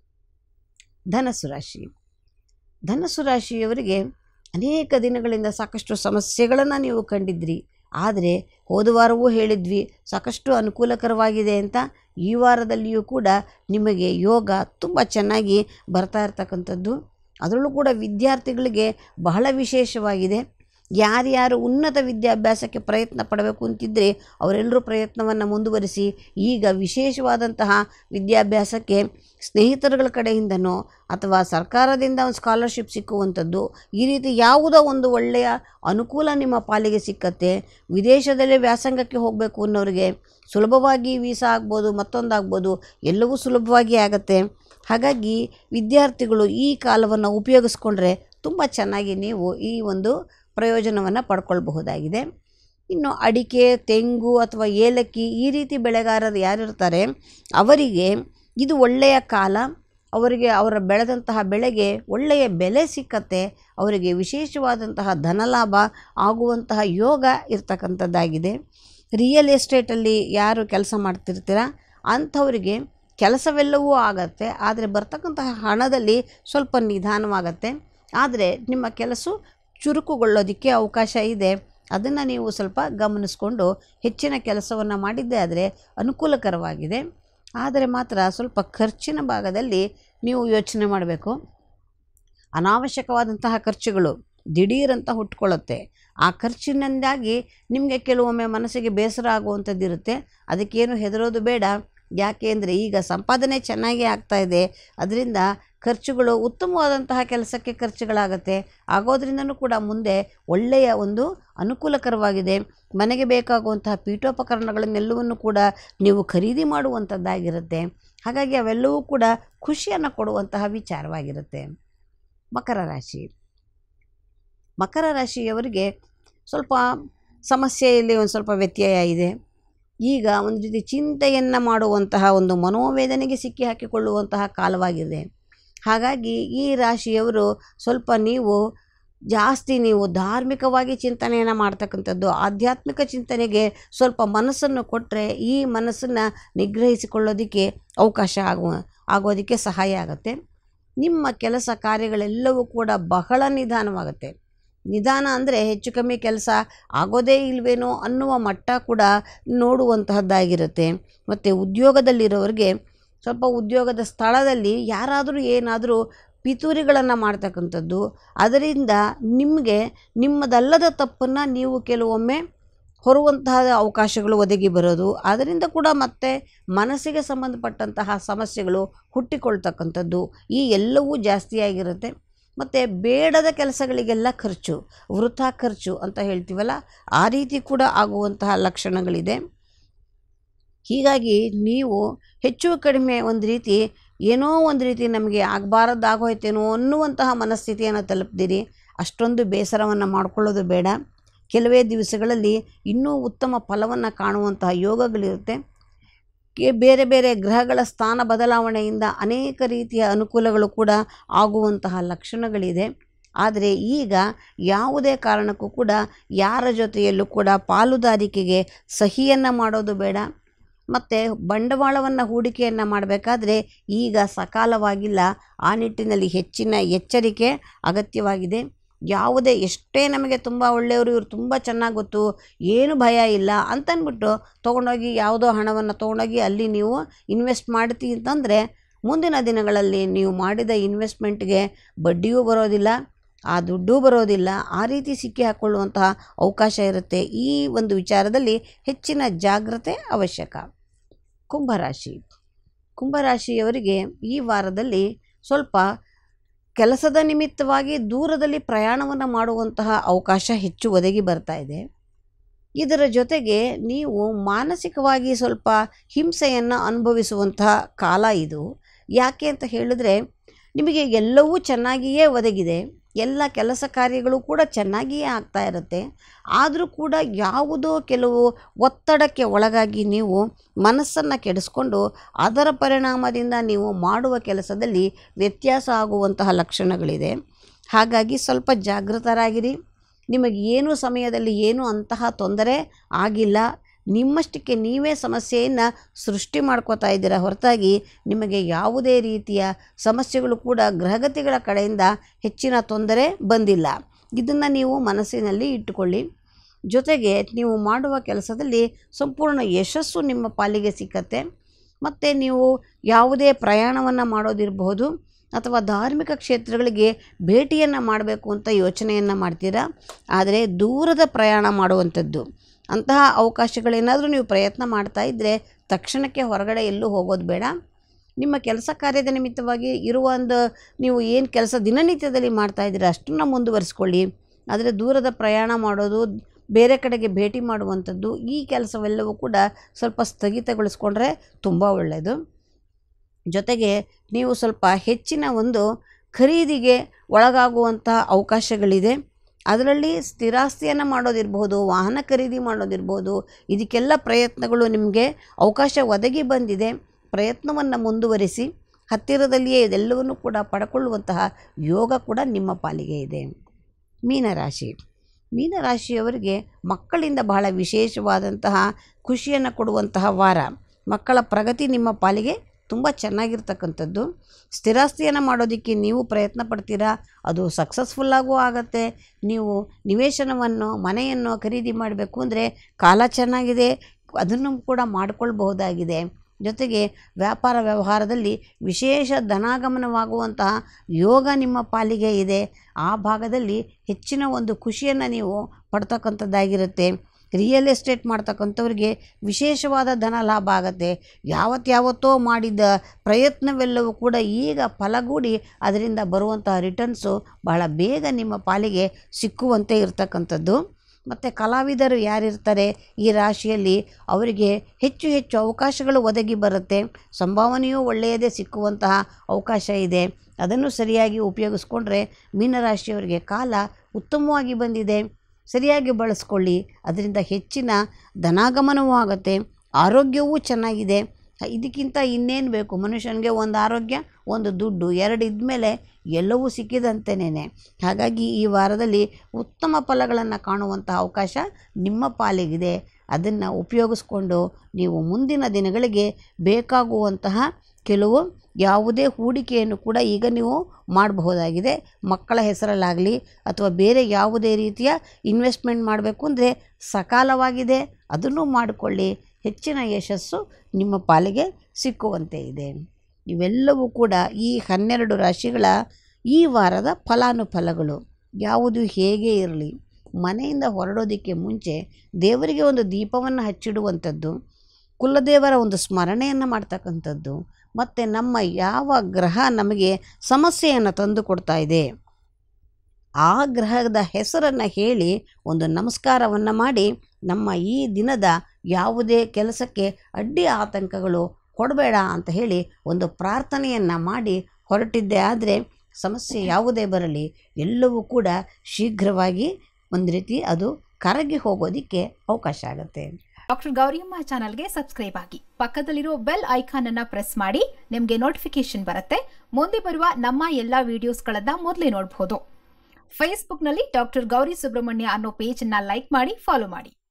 ಧನಸ್ಸು ರಾಶಿಯವರಿಗೆ ಅನೇಕ ದಿನಗಳಿಂದ ಸಾಕಷ್ಟು ಸಮಸ್ಯೆಗಳನ್ನು ನೀವು ಕಂಡಿದ್ರಿ. ಆದರೆ ಹೋದ ವಾರವೂ ಹೇಳಿದ್ವಿ ಸಾಕಷ್ಟು ಅನುಕೂಲಕರವಾಗಿದೆ ಅಂತ. ಈ ವಾರದಲ್ಲಿಯೂ ಕೂಡ ನಿಮಗೆ ಯೋಗ ತುಂಬ ಚೆನ್ನಾಗಿ ಬರ್ತಾ ಇರ್ತಕ್ಕಂಥದ್ದು. ಅದರಲ್ಲೂ ಕೂಡ ವಿದ್ಯಾರ್ಥಿಗಳಿಗೆ ಬಹಳ ವಿಶೇಷವಾಗಿದೆ. ಯಾರ್ಯಾರು ಉನ್ನತ ವಿದ್ಯಾಭ್ಯಾಸಕ್ಕೆ ಪ್ರಯತ್ನ ಪಡಬೇಕು ಅಂತಿದ್ದರೆ ಅವರೆಲ್ಲರೂ ಪ್ರಯತ್ನವನ್ನು ಮುಂದುವರಿಸಿ ಈಗ ವಿಶೇಷವಾದಂತಹ ವಿದ್ಯಾಭ್ಯಾಸಕ್ಕೆ ಸ್ನೇಹಿತರುಗಳ ಕಡೆಯಿಂದನೋ ಅಥವಾ ಸರ್ಕಾರದಿಂದ ಒಂದು ಸ್ಕಾಲರ್ಶಿಪ್ ಸಿಕ್ಕುವಂಥದ್ದು, ಈ ರೀತಿ ಯಾವುದೋ ಒಂದು ಒಳ್ಳೆಯ ಅನುಕೂಲ ನಿಮ್ಮ ಪಾಲಿಗೆ ಸಿಕ್ಕತ್ತೆ. ವಿದೇಶದಲ್ಲೇ ವ್ಯಾಸಂಗಕ್ಕೆ ಹೋಗಬೇಕು ಅನ್ನೋರಿಗೆ ಸುಲಭವಾಗಿ ವೀಸಾ ಆಗ್ಬೋದು, ಮತ್ತೊಂದಾಗ್ಬೋದು, ಎಲ್ಲವೂ ಸುಲಭವಾಗಿ ಆಗುತ್ತೆ. ಹಾಗಾಗಿ ವಿದ್ಯಾರ್ಥಿಗಳು ಈ ಕಾಲವನ್ನು ಉಪಯೋಗಿಸ್ಕೊಂಡ್ರೆ ತುಂಬ ಚೆನ್ನಾಗಿ ನೀವು ಈ ಒಂದು ಪ್ರಯೋಜನವನ್ನು ಪಡ್ಕೊಳ್ಬಹುದಾಗಿದೆ. ಇನ್ನು ಅಡಿಕೆ, ತೆಂಗು ಅಥವಾ ಏಲಕ್ಕಿ ಈ ರೀತಿ ಬೆಳೆಗಾರರು ಯಾರಿರ್ತಾರೆ ಅವರಿಗೆ ಇದು ಒಳ್ಳೆಯ ಕಾಲ. ಅವರಿಗೆ ಅವರ ಬೆಳೆದಂತಹ ಬೆಳೆಗೆ ಒಳ್ಳೆಯ ಬೆಲೆ ಸಿಕ್ಕತ್ತೆ, ಅವರಿಗೆ ವಿಶೇಷವಾದಂತಹ ಧನಲಾಭ ಆಗುವಂತಹ ಯೋಗ ಇರ್ತಕ್ಕಂಥದ್ದಾಗಿದೆ. ರಿಯಲ್ ಎಸ್ಟೇಟಲ್ಲಿ ಯಾರು ಕೆಲಸ ಮಾಡ್ತಿರ್ತೀರ ಅಂಥವರಿಗೆ ಕೆಲಸವೆಲ್ಲವೂ ಆಗತ್ತೆ, ಆದರೆ ಬರ್ತಕ್ಕಂತಹ ಹಣದಲ್ಲಿ ಸ್ವಲ್ಪ ನಿಧಾನವಾಗತ್ತೆ. ಆದರೆ ನಿಮ್ಮ ಕೆಲಸ ಚುರುಕುಗೊಳ್ಳೋದಕ್ಕೆ ಅವಕಾಶ ಇದೆ. ಅದನ್ನು ನೀವು ಸ್ವಲ್ಪ ಗಮನಿಸ್ಕೊಂಡು ಹೆಚ್ಚಿನ ಕೆಲಸವನ್ನು ಮಾಡಿದ್ದೇ ಆದರೆ ಅನುಕೂಲಕರವಾಗಿದೆ. ಆದರೆ ಮಾತ್ರ ಸ್ವಲ್ಪ ಖರ್ಚಿನ ಭಾಗದಲ್ಲಿ ನೀವು ಯೋಚನೆ ಮಾಡಬೇಕು. ಅನಾವಶ್ಯಕವಾದಂತಹ ಖರ್ಚುಗಳು ದಿಢೀರಂತ ಹುಟ್ಕೊಳ್ಳುತ್ತೆ. ಆ ಖರ್ಚಿನಿಂದಾಗಿ ನಿಮಗೆ ಕೆಲವೊಮ್ಮೆ ಮನಸ್ಸಿಗೆ ಬೇಸರ ಆಗುವಂಥದ್ದಿರುತ್ತೆ. ಅದಕ್ಕೇನು ಹೆದರೋದು ಬೇಡ. ಯಾಕೆ ಅಂದರೆ ಈಗ ಸಂಪಾದನೆ ಚೆನ್ನಾಗೇ ಆಗ್ತಾಯಿದೆ, ಅದರಿಂದ ಖರ್ಚುಗಳು ಉತ್ತಮವಾದಂತಹ ಕೆಲಸಕ್ಕೆ ಖರ್ಚುಗಳಾಗತ್ತೆ. ಆಗೋದ್ರಿಂದನೂ ಕೂಡ ಮುಂದೆ ಒಳ್ಳೆಯ ಒಂದು ಅನುಕೂಲಕರವಾಗಿದೆ. ಮನೆಗೆ ಬೇಕಾಗುವಂತಹ ಪೀಠೋಪಕರಣಗಳನ್ನೆಲ್ಲವನ್ನು ಕೂಡ ನೀವು ಖರೀದಿ ಮಾಡುವಂಥದ್ದಾಗಿರುತ್ತೆ. ಹಾಗಾಗಿ ಅವೆಲ್ಲವೂ ಕೂಡ ಖುಷಿಯನ್ನು ಕೊಡುವಂತಹ ವಿಚಾರವಾಗಿರುತ್ತೆ. ಮಕರ ರಾಶಿಯವರಿಗೆ ಸ್ವಲ್ಪ ಸಮಸ್ಯೆಯಲ್ಲಿ ಒಂದು ಸ್ವಲ್ಪ ವ್ಯತ್ಯಯ ಇದೆ. ಈಗ ಒಂದು ರೀತಿ ಚಿಂತೆಯನ್ನು ಮಾಡುವಂತಹ ಒಂದು ಮನೋವೇದನೆಗೆ ಸಿಕ್ಕಿ ಹಾಕಿಕೊಳ್ಳುವಂತಹ ಕಾಲವಾಗಿದೆ. ಹಾಗಾಗಿ ಈ ರಾಶಿಯವರು ಸ್ವಲ್ಪ ಜಾಸ್ತಿ ಧಾರ್ಮಿಕವಾಗಿ ಚಿಂತನೆಯನ್ನು ಮಾಡ್ತಕ್ಕಂಥದ್ದು, ಆಧ್ಯಾತ್ಮಿಕ ಚಿಂತನೆಗೆ ಸ್ವಲ್ಪ ಮನಸ್ಸನ್ನು ಕೊಟ್ಟರೆ ಈ ಮನಸ್ಸನ್ನು ನಿಗ್ರಹಿಸಿಕೊಳ್ಳೋದಕ್ಕೆ ಅವಕಾಶ ಆಗೋದಕ್ಕೆ ಸಹಾಯ ಆಗುತ್ತೆ. ನಿಮ್ಮ ಕೆಲಸ ಕಾರ್ಯಗಳೆಲ್ಲವೂ ಕೂಡ ಬಹಳ ನಿಧಾನವಾಗುತ್ತೆ. ನಿಧಾನ ಅಂದರೆ ಹೆಚ್ಚು ಕಮ್ಮಿ ಕೆಲಸ ಆಗೋದೇ ಇಲ್ವೇನೋ ಅನ್ನುವ ಮಟ್ಟ ಕೂಡ ನೋಡುವಂತಹದ್ದಾಗಿರುತ್ತೆ. ಮತ್ತು ಉದ್ಯೋಗದಲ್ಲಿರೋರಿಗೆ ಸ್ವಲ್ಪ ಉದ್ಯೋಗದ ಸ್ಥಳದಲ್ಲಿ ಯಾರಾದರೂ ಏನಾದರೂ ಪಿತೂರಿಗಳನ್ನು ಮಾಡ್ತಕ್ಕಂಥದ್ದು, ಅದರಿಂದ ನಿಮಗೆ ನಿಮ್ಮದಲ್ಲದ ತಪ್ಪನ್ನು ನೀವು ಕೆಲವೊಮ್ಮೆ ಹೊರುವಂತಹ ಅವಕಾಶಗಳು ಒದಗಿ ಬರೋದು, ಅದರಿಂದ ಕೂಡ ಮತ್ತೆ ಮನಸ್ಸಿಗೆ ಸಂಬಂಧಪಟ್ಟಂತಹ ಸಮಸ್ಯೆಗಳು ಹುಟ್ಟಿಕೊಳ್ತಕ್ಕಂಥದ್ದು ಈ ಎಲ್ಲವೂ ಜಾಸ್ತಿಯಾಗಿರುತ್ತೆ. ಮತ್ತು ಬೇಡದ ಕೆಲಸಗಳಿಗೆಲ್ಲ ಖರ್ಚು, ವೃಥಾ ಖರ್ಚು ಅಂತ ಹೇಳ್ತೀವಲ್ಲ, ಆ ರೀತಿ ಕೂಡ ಆಗುವಂತಹ ಲಕ್ಷಣಗಳಿದೆ. ಹೀಗಾಗಿ ನೀವು ಹೆಚ್ಚು ಕಡಿಮೆ ಏನೋ ಒಂದು ರೀತಿ ನಮಗೆ ಆಗಬಾರದ್ದಾಗೋಯ್ತೇನೋ ಅನ್ನುವಂತಹ ಮನಸ್ಥಿತಿಯನ್ನು ತಲುಪ್ತೀರಿ. ಅಷ್ಟೊಂದು ಬೇಸರವನ್ನು ಮಾಡಿಕೊಳ್ಳೋದು ಬೇಡ. ಕೆಲವೇ ದಿವಸಗಳಲ್ಲಿ ಇನ್ನೂ ಉತ್ತಮ ಫಲವನ್ನು ಕಾಣುವಂತಹ ಯೋಗಗಳಿರುತ್ತೆ. ಬೇರೆ ಬೇರೆ ಗ್ರಹಗಳ ಸ್ಥಾನ ಬದಲಾವಣೆಯಿಂದ ಅನೇಕ ರೀತಿಯ ಅನುಕೂಲಗಳು ಕೂಡ ಆಗುವಂತಹ ಲಕ್ಷಣಗಳಿದೆ. ಆದರೆ ಈಗ ಯಾವುದೇ ಕಾರಣಕ್ಕೂ ಕೂಡ ಯಾರ ಜೊತೆಯಲ್ಲೂ ಕೂಡ ಪಾಲುದಾರಿಕೆಗೆ ಸಹಿಯನ್ನು ಮಾಡೋದು ಬೇಡ. ಮತ್ತು ಬಂಡವಾಳವನ್ನು ಹೂಡಿಕೆಯನ್ನು ಮಾಡಬೇಕಾದ್ರೆ ಈಗ ಸಕಾಲವಾಗಿಲ್ಲ. ಆ ನಿಟ್ಟಿನಲ್ಲಿ ಹೆಚ್ಚಿನ ಎಚ್ಚರಿಕೆ ಅಗತ್ಯವಾಗಿದೆ. ಎಷ್ಟೇ ನಮಗೆ ತುಂಬ ಒಳ್ಳೆಯವರು, ಇವರು ತುಂಬ ಚೆನ್ನಾಗಿ ಗೊತ್ತು, ಏನು ಭಯ ಇಲ್ಲ ಅಂತಂದ್ಬಿಟ್ಟು ತೊಗೊಂಡೋಗಿ ಯಾವುದೋ ಹಣವನ್ನು ತೊಗೊಂಡೋಗಿ ಅಲ್ಲಿ ನೀವು ಇನ್ವೆಸ್ಟ್ ಮಾಡ್ತೀವಿ ಅಂತಂದರೆ ಮುಂದಿನ ದಿನಗಳಲ್ಲಿ ನೀವು ಮಾಡಿದ ಇನ್ವೆಸ್ಟ್ಮೆಂಟ್ಗೆ ಬಡ್ಡಿಯೂ ಬರೋದಿಲ್ಲ, ಆ ದುಡ್ಡೂ ಬರೋದಿಲ್ಲ. ಆ ರೀತಿ ಸಿಕ್ಕಿ ಹಾಕ್ಕೊಳ್ಳುವಂತಹ ಅವಕಾಶ ಇರುತ್ತೆ. ಈ ಒಂದು ವಿಚಾರದಲ್ಲಿ ಹೆಚ್ಚಿನ ಜಾಗ್ರತೆ ಅವಶ್ಯಕ. ಕುಂಭರಾಶಿಯವರಿಗೆ ಈ ವಾರದಲ್ಲಿ ಸ್ವಲ್ಪ ಕೆಲಸದ ನಿಮಿತ್ತವಾಗಿ ದೂರದಲ್ಲಿ ಪ್ರಯಾಣವನ್ನು ಮಾಡುವಂತಹ ಅವಕಾಶ ಹೆಚ್ಚು ಒದಗಿ ಬರ್ತಾ ಇದೆ. ಇದರ ಜೊತೆಗೆ ನೀವು ಮಾನಸಿಕವಾಗಿ ಸ್ವಲ್ಪ ಹಿಂಸೆಯನ್ನು ಅನುಭವಿಸುವಂತಹ ಕಾಲ ಇದು. ಯಾಕೆ ಅಂತ ಹೇಳಿದ್ರೆ ನಿಮಗೆ ಎಲ್ಲವೂ ಚೆನ್ನಾಗಿಯೇ ಒದಗಿದೆ, ಎಲ್ಲ ಕೆಲಸ ಕಾರ್ಯಗಳು ಕೂಡ ಚೆನ್ನಾಗಿಯೇ ಆಗ್ತಾ ಇರುತ್ತೆ. ಆದರೂ ಕೂಡ ಯಾವುದೋ ಕೆಲವು ಒತ್ತಡಕ್ಕೆ ಒಳಗಾಗಿ ನೀವು ಮನಸ್ಸನ್ನು ಕೆಡಿಸ್ಕೊಂಡು ಅದರ ಪರಿಣಾಮದಿಂದ ನೀವು ಮಾಡುವ ಕೆಲಸದಲ್ಲಿ ವ್ಯತ್ಯಾಸ ಆಗುವಂತಹ ಲಕ್ಷಣಗಳಿದೆ. ಹಾಗಾಗಿ ಸ್ವಲ್ಪ ಜಾಗೃತರಾಗಿರಿ. ನಿಮಗೆ ಏನು ಸಮಯದಲ್ಲಿ ಏನು ಅಂತಹ ತೊಂದರೆ ಆಗಿಲ್ಲ, ನಿಮ್ಮಷ್ಟಕ್ಕೆ ನೀವೇ ಸಮಸ್ಯೆಯನ್ನು ಸೃಷ್ಟಿ ಮಾಡ್ಕೋತಾ ಇದ್ದೀರ ಹೊರತಾಗಿ ನಿಮಗೆ ಯಾವುದೇ ರೀತಿಯ ಸಮಸ್ಯೆಗಳು ಕೂಡ ಗ್ರಹಗತಿಗಳ ಕಡೆಯಿಂದ ಹೆಚ್ಚಿನ ತೊಂದರೆ ಬಂದಿಲ್ಲ. ಇದನ್ನು ನೀವು ಮನಸ್ಸಿನಲ್ಲಿ ಇಟ್ಟುಕೊಳ್ಳಿ. ಜೊತೆಗೆ ನೀವು ಮಾಡುವ ಕೆಲಸದಲ್ಲಿ ಸಂಪೂರ್ಣ ಯಶಸ್ಸು ನಿಮ್ಮ ಪಾಲಿಗೆ ಸಿಕ್ಕತ್ತೆ. ಮತ್ತು ನೀವು ಯಾವುದೇ ಪ್ರಯಾಣವನ್ನು ಮಾಡೋದಿರಬಹುದು ಅಥವಾ ಧಾರ್ಮಿಕ ಕ್ಷೇತ್ರಗಳಿಗೆ ಭೇಟಿಯನ್ನು ಮಾಡಬೇಕು ಅಂತ ಯೋಚನೆಯನ್ನು ಮಾಡ್ತೀರಾ. ಆದರೆ ದೂರದ ಪ್ರಯಾಣ ಮಾಡುವಂಥದ್ದು ಅಂತಹ ಅವಕಾಶಗಳೇನಾದರೂ ನೀವು ಪ್ರಯತ್ನ ಮಾಡ್ತಾ ಇದ್ದರೆ ತಕ್ಷಣಕ್ಕೆ ಹೊರಗಡೆ ಎಲ್ಲೂ ಹೋಗೋದು ಬೇಡ. ನಿಮ್ಮ ಕೆಲಸ ಕಾರ್ಯದ ನಿಮಿತ್ತವಾಗಿ ನೀವು ಏನು ಕೆಲಸ ದಿನನಿತ್ಯದಲ್ಲಿ ಮಾಡ್ತಾ ಇದ್ದೀರ ಅಷ್ಟನ್ನು ಮುಂದುವರಿಸ್ಕೊಳ್ಳಿ. ಆದರೆ ದೂರದ ಪ್ರಯಾಣ ಮಾಡೋದು, ಬೇರೆ ಕಡೆಗೆ ಭೇಟಿ ಮಾಡುವಂಥದ್ದು, ಈ ಕೆಲಸವೆಲ್ಲವೂ ಕೂಡ ಸ್ವಲ್ಪ ಸ್ಥಗಿತಗೊಳಿಸ್ಕೊಂಡ್ರೆ ತುಂಬ ಒಳ್ಳೆಯದು. ಜೊತೆಗೆ ನೀವು ಸ್ವಲ್ಪ ಹೆಚ್ಚಿನ ಖರೀದಿಗೆ ಒಳಗಾಗುವಂಥ ಅವಕಾಶಗಳಿದೆ. ಅದರಲ್ಲಿ ಸ್ಥಿರಾಸ್ತಿಯನ್ನು ಮಾಡೋದಿರ್ಬೋದು, ವಾಹನ ಖರೀದಿ ಮಾಡೋದಿರ್ಬೋದು, ಇದಕ್ಕೆಲ್ಲ ಪ್ರಯತ್ನಗಳು ನಿಮಗೆ ಅವಕಾಶ ಒದಗಿ ಬಂದಿದೆ. ಪ್ರಯತ್ನವನ್ನು ಮುಂದುವರಿಸಿ. ಹತ್ತಿರದಲ್ಲಿಯೇ ಇದೆಲ್ಲವನ್ನೂ ಕೂಡ ಪಡ್ಕೊಳ್ಳುವಂತಹ ಯೋಗ ಕೂಡ ನಿಮ್ಮ ಪಾಲಿಗೆ ಇದೆ. ಮೀನರಾಶಿ. ಮೀನರಾಶಿಯವರಿಗೆ ಮಕ್ಕಳಿಂದ ಬಹಳ ವಿಶೇಷವಾದಂತಹ ಖುಷಿಯನ್ನು ಕೊಡುವಂತಹ ವಾರ. ಮಕ್ಕಳ ಪ್ರಗತಿ ನಿಮ್ಮ ಪಾಲಿಗೆ ತುಂಬ ಚೆನ್ನಾಗಿರ್ತಕ್ಕಂಥದ್ದು. ಸ್ಥಿರಾಸ್ತಿಯನ್ನು ಮಾಡೋದಕ್ಕೆ ನೀವು ಪ್ರಯತ್ನ ಪಡ್ತೀರಾ, ಅದು ಸಕ್ಸಸ್ಫುಲ್ಲಾಗೂ ಆಗುತ್ತೆ. ನೀವು ನಿವೇಶನವನ್ನು ಮನೆಯನ್ನು ಖರೀದಿ ಮಾಡಬೇಕು ಅಂದರೆ ಕಾಲ ಚೆನ್ನಾಗಿದೆ, ಅದನ್ನು ಕೂಡ ಮಾಡಿಕೊಳ್ಬಹುದಾಗಿದೆ. ಜೊತೆಗೆ ವ್ಯಾಪಾರ ವ್ಯವಹಾರದಲ್ಲಿ ವಿಶೇಷ ಧನಾಗಮನವಾಗುವಂತಹ ಯೋಗ ನಿಮ್ಮ ಪಾಲಿಗೆ ಇದೆ. ಆ ಭಾಗದಲ್ಲಿ ಹೆಚ್ಚಿನ ಒಂದು ಖುಷಿಯನ್ನು ನೀವು ಪಡ್ತಕ್ಕಂಥದ್ದಾಗಿರುತ್ತೆ. ರಿಯಲ್ ಎಸ್ಟೇಟ್ ಮಾಡ್ತಕ್ಕಂಥವ್ರಿಗೆ ವಿಶೇಷವಾದ ಧನ ಲಾಭ ಆಗುತ್ತೆ. ಯಾವತ್ತೋ ಮಾಡಿದ ಪ್ರಯತ್ನವೆಲ್ಲವೂ ಕೂಡ ಈಗ ಫಲಗೂಡಿ ಅದರಿಂದ ಬರುವಂತಹ ರಿಟರ್ನ್ಸು ಬಹಳ ಬೇಗ ನಿಮ್ಮ ಪಾಲಿಗೆ ಸಿಕ್ಕುವಂತೆ ಇರತಕ್ಕಂಥದ್ದು. ಮತ್ತು ಕಲಾವಿದರು ಯಾರಿರ್ತಾರೆ ಈ ರಾಶಿಯಲ್ಲಿ ಅವರಿಗೆ ಹೆಚ್ಚು ಹೆಚ್ಚು ಅವಕಾಶಗಳು ಒದಗಿ ಬರುತ್ತೆ. ಸಂಭಾವನೆಯೂ ಒಳ್ಳೆಯದೇ ಸಿಕ್ಕುವಂತಹ ಅವಕಾಶ ಇದೆ. ಅದನ್ನು ಸರಿಯಾಗಿ ಉಪಯೋಗಿಸ್ಕೊಂಡ್ರೆ ಮೀನರಾಶಿಯವರಿಗೆ ಕಾಲ ಉತ್ತಮವಾಗಿ ಬಂದಿದೆ. ಸರಿಯಾಗಿ ಬಳಸ್ಕೊಳ್ಳಿ, ಅದರಿಂದ ಹೆಚ್ಚಿನ ಧನಾಗಮನವೂ ಆಗುತ್ತೆ, ಆರೋಗ್ಯವೂ ಚೆನ್ನಾಗಿದೆ. ಇದಕ್ಕಿಂತ ಇನ್ನೇನು ಬೇಕು? ಮನುಷ್ಯನಿಗೆ ಒಂದು ಆರೋಗ್ಯ, ಒಂದು ದುಡ್ಡು, ಎರಡು ಇದ್ಮೇಲೆ ಎಲ್ಲವೂ ಸಿಕ್ಕಿದಂತೆಯೇ. ಹಾಗಾಗಿ ಈ ವಾರದಲ್ಲಿ ಉತ್ತಮ ಫಲಗಳನ್ನು ಕಾಣುವಂತಹ ಅವಕಾಶ ನಿಮ್ಮ ಪಾಲಿಗಿದೆ. ಅದನ್ನು ಉಪಯೋಗಿಸ್ಕೊಂಡು ನೀವು ಮುಂದಿನ ದಿನಗಳಿಗೆ ಬೇಕಾಗುವಂತಹ ಕೆಲವು ಯಾವುದೇ ಹೂಡಿಕೆಯನ್ನು ಕೂಡ ಈಗ ನೀವು ಮಾಡಬಹುದಾಗಿದೆ. ಮಕ್ಕಳ ಹೆಸರಲ್ಲಾಗಲಿ ಅಥವಾ ಬೇರೆ ಯಾವುದೇ ರೀತಿಯ ಇನ್ವೆಸ್ಟ್ಮೆಂಟ್ ಮಾಡಬೇಕು ಅಂದರೆ ಸಕಾಲವಾಗಿದೆ, ಅದನ್ನು ಮಾಡಿಕೊಳ್ಳಿ. ಹೆಚ್ಚಿನ ಯಶಸ್ಸು ನಿಮ್ಮ ಪಾಲಿಗೆ ಸಿಕ್ಕುವಂತೆ ಇದೆ. ಇವೆಲ್ಲವೂ ಕೂಡ ಈ 12 ರಾಶಿಗಳ ಈ ವಾರದ ಫಲಾನುಫಲಗಳು. ಯಾವುದು ಹೇಗೆ ಇರಲಿ, ಮನೆಯಿಂದ ಹೊರಡೋದಕ್ಕೆ ಮುಂಚೆ ದೇವರಿಗೆ ಒಂದು ದೀಪವನ್ನು ಹಚ್ಚಿಡುವಂಥದ್ದು, ಕುಲದೇವರ ಒಂದು ಸ್ಮರಣೆಯನ್ನು ಮಾಡ್ತಕ್ಕಂಥದ್ದು, ಮತ್ತು ನಮ್ಮ ಯಾವ ಗ್ರಹ ನಮಗೆ ಸಮಸ್ಯೆಯನ್ನು ತಂದು ಕೊಡ್ತಾ ಇದೆ ಆ ಗ್ರಹದ ಹೆಸರನ್ನು ಹೇಳಿ ಒಂದು ನಮಸ್ಕಾರವನ್ನು ಮಾಡಿ, ನಮ್ಮ ಈ ದಿನದ ಯಾವುದೇ ಕೆಲಸಕ್ಕೆ ಅಡ್ಡಿ ಆತಂಕಗಳು ಕೊಡಬೇಡ ಅಂತ ಹೇಳಿ ಒಂದು ಪ್ರಾರ್ಥನೆಯನ್ನು ಮಾಡಿ ಹೊರಟಿದ್ದೆ ಆದರೆ ಸಮಸ್ಯೆ ಯಾವುದೇ ಬರಲಿ ಎಲ್ಲವೂ ಕೂಡ ಶೀಘ್ರವಾಗಿ ಒಂದು ರೀತಿ ಅದು ಕರಗಿ ಹೋಗೋದಕ್ಕೆ ಅವಕಾಶ ಆಗುತ್ತೆ. ಡಾಕ್ಟರ್ ಗೌರಿಯಮ್ಮ ಚಾನಲ್ಗೆ ಸಬ್ಸ್ಕ್ರೈಬ್ ಆಗಿ, ಪಕ್ಕದಲ್ಲಿರೋ ಬೆಲ್ ಐಕಾನ್ ಅನ್ನು ಪ್ರೆಸ್ ಮಾಡಿ, ನಿಮಗೆ ನೋಟಿಫಿಕೇಶನ್ ಬರುತ್ತೆ. ಮುಂದೆ ಬರುವ ನಮ್ಮ ಎಲ್ಲ ವಿಡಿಯೋಸ್ಗಳನ್ನ ಮೊದಲೇ ನೋಡಬಹುದು. ಫೇಸ್ಬುಕ್ನಲ್ಲಿ ಡಾಕ್ಟರ್ ಗೌರಿ ಸುಬ್ರಹ್ಮಣ್ಯ ಅನ್ನೋ ಪೇಜ್ ಅನ್ನ ಲೈಕ್ ಮಾಡಿ, ಫಾಲೋ ಮಾಡಿ.